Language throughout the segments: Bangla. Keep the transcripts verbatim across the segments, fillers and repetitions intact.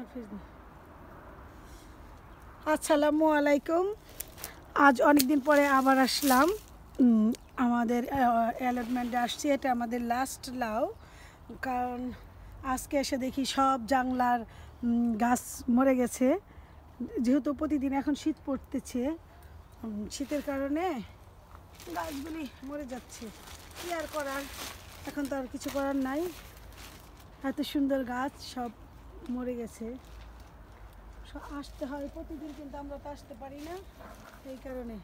আসসালামু আলাইকুম। আজ অনেক দিন পরে আবার আসলাম আমাদের অ্যালটমেন্টে আসছি। এটা আমাদের লাস্ট লাউ, কারণ আজকে এসে দেখি সব জাংলার গাছ মরে গেছে। যেহেতু প্রতিদিন এখন শীত পড়তেছে, শীতের কারণে গাছগুলি মরে যাচ্ছে। কি আর করার, এখন তো আর কিছু করার নাই। এত সুন্দর গাছ সব মরে গেছে। আসতে হয় প্রতিদিন, কিন্তু আমরা তো আসতে পারি না, এই কারণে।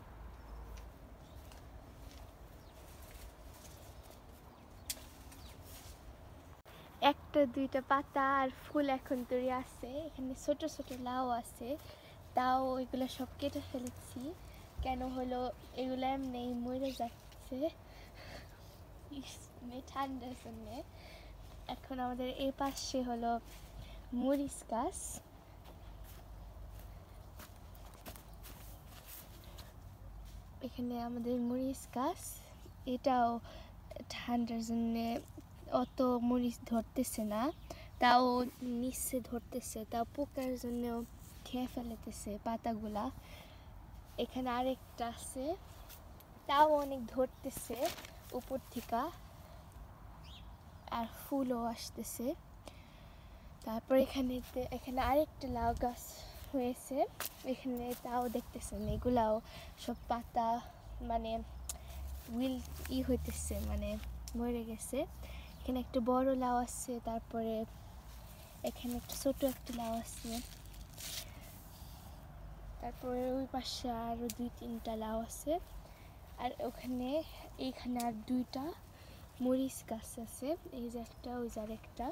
একটা দুইটা পাতা আর ফুল এখন তৈরি আছে। এখানে ছোট ছোট লাউ আছে, তাও ওইগুলো সব কেটে ফেলেছি। কেন হলো, এগুলো এমনি মরে যাচ্ছে ঠান্ডার জন্য। এখন আমাদের এই পাশে হলো মরিচ গাছ। এখানে আমাদের মরিচ গাছ, এটাও ঠান্ডার জন্য অত মরিচ ধরতেছে না, তাও নিচে ধরতেছে, তাও পোকার জন্য খেয়ে ফেলেতেছে পাতাগুলা। এখানে আরেকটা আছে, তাও অনেক ধরতেছে উপর থেকে, আর ফুলও আসতেছে। তারপর এখানে এখানে আরেকটা লাউ গাছ হয়েছে, এখানে তাও দেখতেছেন এগুলাও সব পাতা মানে উইল ই হইতেছে, মানে মরে গেছে। এখানে একটা বড় লাউ আছে, তারপরে এখানে একটা ছোট একটা লাউ আছে, তারপরে ওই পাশে আরো দুই তিনটা লাউ আছে, আর ওখানে এইখানে আর দুইটা মরিচ গাছ আছে, এই যে একটা, ওই যে একটা।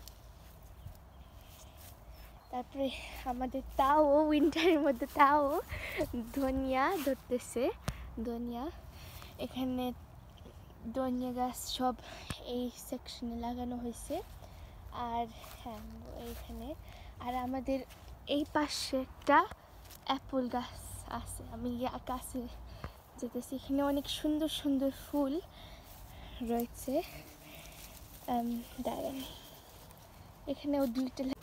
তারপরে আমাদের তাও উইন্টারের মধ্যে তাও ধনিয়া ধরতেছে, ধনিয়া। এখানে ধনিয়া গাছ সব এই সেকশনে লাগানো হয়েছে। আর হ্যাঁ, এইখানে আর আমাদের এই পাশে একটা অ্যাপল গাছ আছে। আমি গাছে যেতেছি, এখানে অনেক সুন্দর সুন্দর ফুল রয়েছে। দাঁড়ান, এখানেও দুইটা